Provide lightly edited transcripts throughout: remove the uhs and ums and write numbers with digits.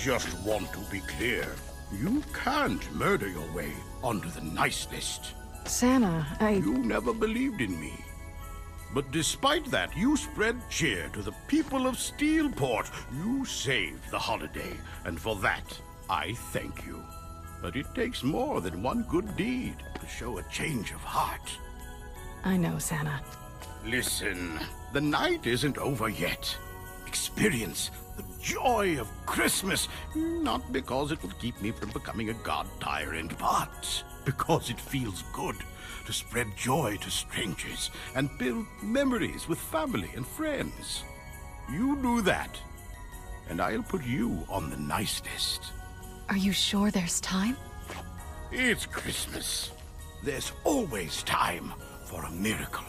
just want to be clear. You can't murder your way onto the nice list. Santa, You never believed in me. But despite that, you spread cheer to the people of Steelport. You saved the holiday, and for that, I thank you. But it takes more than one good deed to show a change of heart. I know, Santa. Listen, the night isn't over yet. Experience the joy of Christmas, not because it will keep me from becoming a god tyrant, but because it feels good to spread joy to strangers and build memories with family and friends. You do that, and I'll put you on the nice list. Are you sure there's time? It's Christmas. There's always time for a miracle.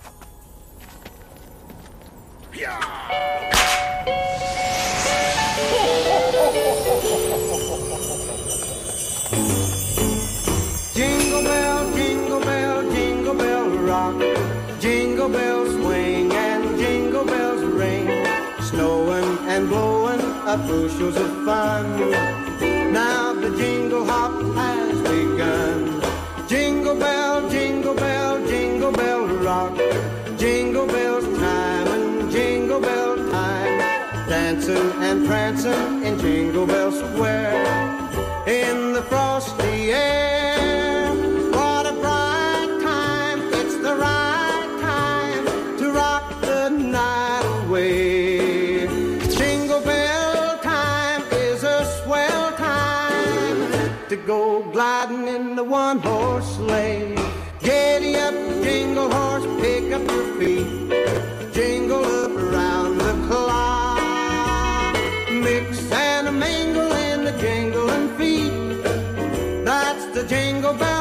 Jingle bell, jingle bell rock. Jingle bells swing and jingle bells ring. Snowing and blowing up bushels of fun. Now the jingle hop has begun. Jingle bell, jingle bell, jingle bell rock. Jingle bells time and jingle bell time. Dancing and prancing in Jingle Bell Square. In the frosty air, what a bright time. It's the right time to rock the night away. Jingle bell time is a swell time to go gliding in the one-horse sleigh. Giddy up, jingle horse, pick up your feet. Jingle up around the clock. Mix and a mingle in the jingling feet. That's the Jingle Bell